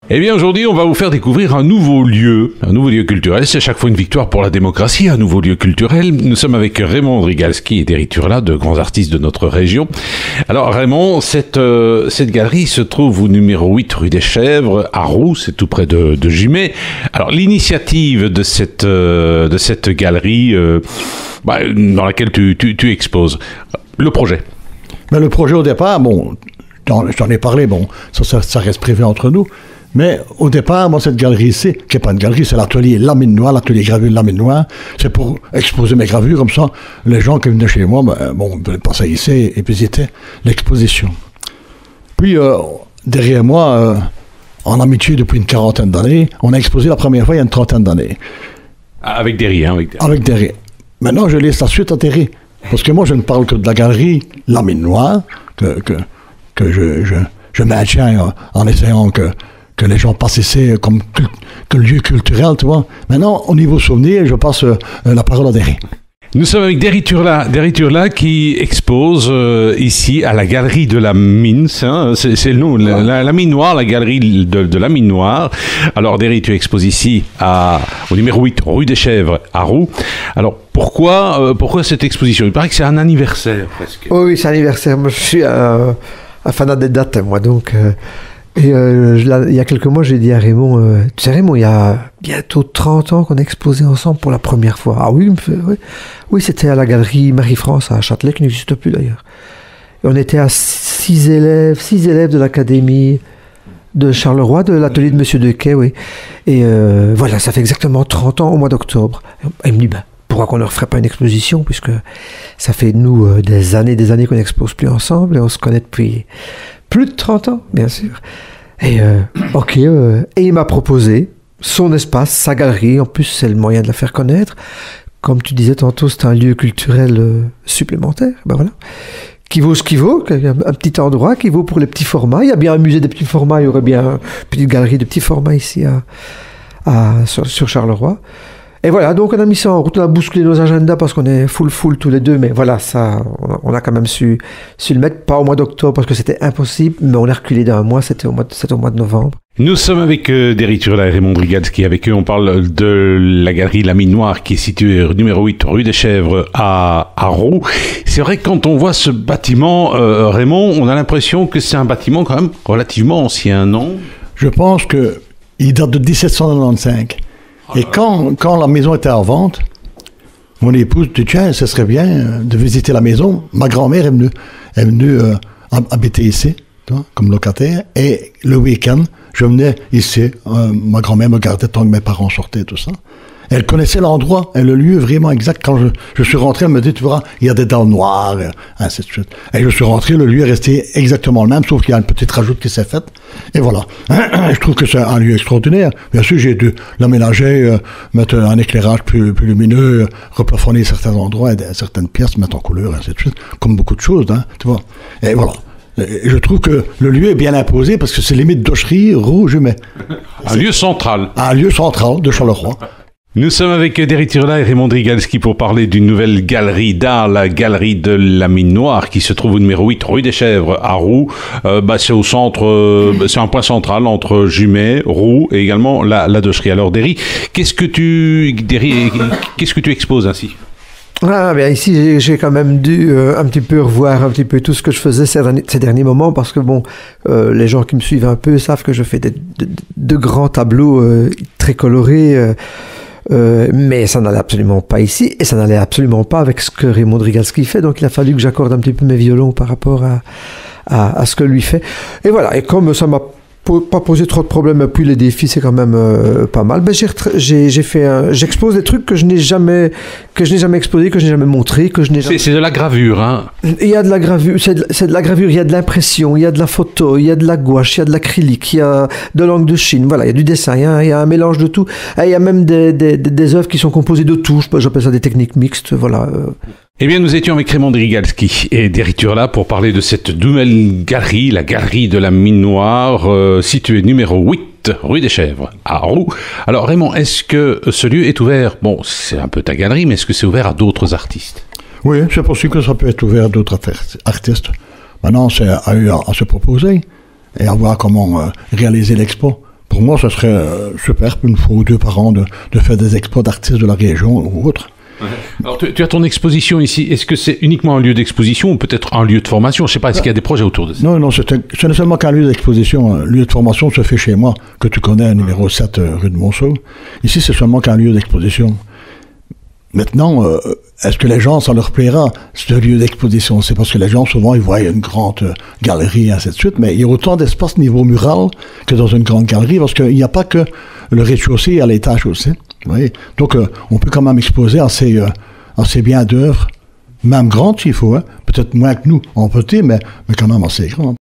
Eh bien, aujourd'hui, on va vous faire découvrir un nouveau lieu culturel. C'est à chaque fois une victoire pour la démocratie, un nouveau lieu culturel. Nous sommes avec Raymond Drigalski et Derry Turla, deux grands artistes de notre région. Alors, Raymond, cette galerie se trouve au numéro 8 rue des Chèvres, à Roux, c'est tout près de Jumet. Alors, l'initiative de cette galerie, dans laquelle tu exposes, le projet. Mais le projet au départ, j'en ai parlé, ça reste privé entre nous. Mais au départ, cette galerie ici, qui n'est pas une galerie, c'est l'atelier Lamine Noire, l'atelier gravure Lamine Noire. C'est pour exposer mes gravures, comme ça, les gens qui venaient chez moi, venaient passer ici et visiter l'exposition. Puis, derrière moi, en amitié depuis une quarantaine d'années, on a exposé la première fois il y a une trentaine d'années. Avec Derry, hein? Avec Derry. Maintenant, je laisse la suite à Derry. Parce que moi, je ne parle que de la galerie Lamine Noire, que je maintiens en essayant que les gens passent ici comme lieu culturel, tu vois. Maintenant, au niveau souvenir, je passe la parole à Derry. Nous sommes avec Derry Turla qui expose ici à la Galerie de la Mine, hein, c'est le nom, la Mine Noire, la Galerie de la Mine Noire. Alors Derry, tu exposes ici au numéro 8, rue des Chèvres, à Roux. Alors pourquoi cette exposition? Il paraît que c'est un anniversaire presque. Oh oui, c'est un anniversaire. Moi, je suis un fanat des dates, moi, donc... il y a quelques mois, j'ai dit à Raymond, tu sais Raymond, il y a bientôt 30 ans qu'on a exposé ensemble pour la première fois. Ah oui, il me fait, oui, c'était à la galerie Marie-France à Châtelet, qui n'existe plus d'ailleurs. Et on était à 6 élèves de l'académie de Charleroi, de l'atelier de Monsieur Dequet, oui. Et voilà, ça fait exactement 30 ans au mois d'octobre. Et il me dit, pourquoi qu'on ne referait pas une exposition, puisque ça fait, nous, des années qu'on n'expose plus ensemble, et on se connaît depuis plus de 30 ans, bien sûr. Et et il m'a proposé son espace, sa galerie. En plus, c'est le moyen de la faire connaître. Comme tu disais tantôt, c'est un lieu culturel supplémentaire. Voilà. Qui vaut ce qu'il vaut. Un petit endroit qui vaut pour les petits formats. Il y a bien un musée des petits formats. Il y aurait bien une petite galerie de petits formats ici sur Charleroi. Et voilà, donc on a mis ça en route, on a bousculé nos agendas parce qu'on est full tous les deux, mais voilà, ça, on a quand même su le mettre, pas au mois d'octobre parce que c'était impossible, mais on a reculé d'un mois, c'était au mois de novembre. Nous sommes avec Derry Turla et Raymond Drigalski. Avec eux, on parle de la galerie La Mine Noire qui est située numéro 8 rue des Chèvres à Roux. C'est vrai que quand on voit ce bâtiment, Raymond, on a l'impression que c'est un bâtiment quand même relativement ancien, non? Je pense qu'il date de 1795. Et quand la maison était en vente, mon épouse dit, tiens, ce serait bien de visiter la maison. Ma grand-mère est venue habiter ici, comme locataire. Et le week-end, je venais ici. Ma grand-mère me gardait tant que mes parents sortaient, tout ça. Elle connaissait l'endroit et le lieu vraiment exact. Quand je suis rentré, elle me dit, tu verras, il y a des dalles noires, ainsi de suite. Et je suis rentré, le lieu est resté exactement le même, sauf qu'il y a une petite rajoute qui s'est faite. Et voilà. Je trouve que c'est un lieu extraordinaire. Bien sûr, j'ai dû l'aménager, mettre un éclairage plus lumineux, replafonner certains endroits, certaines pièces, mettre en couleur, ainsi de suite. Comme beaucoup de choses, tu vois. Et voilà. Et je trouve que le lieu est bien imposé parce que c'est limite d'Auchery, Roux, Jumet. Un lieu central. Un lieu central de Charleroi. Nous sommes avec Derry Turla et Raymond Drigalski pour parler d'une nouvelle galerie d'art, la galerie de la Mine Noire, qui se trouve au numéro 8 rue des Chèvres à Roux. C'est au centre, c'est un point central entre Jumet, Roux et également la Docherie. Alors Derry, qu'est-ce que tu exposes ainsi? Bien ici, j'ai quand même dû un petit peu revoir un petit peu tout ce que je faisais ces derniers moments parce que les gens qui me suivent un peu savent que je fais de grands tableaux très colorés. Mais ça n'allait absolument pas ici et ça n'allait absolument pas avec ce que Raymond Drigalski fait, donc il a fallu que j'accorde un petit peu mes violons par rapport à ce que lui fait. Et voilà, et comme ça m'a pas posé trop de problèmes, puis les défis c'est quand même pas mal, j'expose des trucs que je n'ai jamais exposé, que je n'ai jamais montré, c'est de la gravure, hein. Il y a de la gravure, c'est de la gravure, il y a de l'impression, il y a de la photo, il y a de la gouache, il y a de l'acrylique, il y a de l'encre de Chine, voilà, il y a du dessin, il y a un mélange de tout, et il y a même des œuvres qui sont composées de touches, j'appelle ça des techniques mixtes, voilà. Eh bien, nous étions avec Raymond Drigalski et Derry Turla pour parler de cette nouvelle galerie, la galerie de la Mine Noire, située numéro 8, rue des Chèvres, à Roux. Alors Raymond, est-ce que ce lieu est ouvert, c'est un peu ta galerie, mais est-ce que c'est ouvert à d'autres artistes? Oui, c'est possible que ça peut être ouvert à d'autres artistes. Maintenant, c'est à eux à se proposer et à voir comment réaliser l'expo. pour moi, ce serait super, une fois ou deux par an, de faire des expos d'artistes de la région ou autre. Alors, tu as ton exposition ici. Est-ce que c'est uniquement un lieu d'exposition ou peut-être un lieu de formation? Je ne sais pas, est-ce qu'il y a des projets autour de ça? Non, ce n'est seulement qu'un lieu d'exposition. Un lieu de formation se fait chez moi, que tu connais, numéro 7, rue de Monceau. Ici, c'est seulement qu'un lieu d'exposition. Maintenant, est-ce que les gens, ça leur plaira, ce lieu d'exposition? C'est parce que les gens, souvent, ils voient une grande galerie, et ainsi de suite, mais il y a autant d'espace niveau mural que dans une grande galerie, parce qu'il n'y a pas que le rez-de-chaussée et à l'étage aussi. Vous voyez? Donc, on peut quand même exposer assez bien d'œuvres, même grandes s'il faut, hein? Peut-être moins que nous, en petit, mais quand même assez grandes.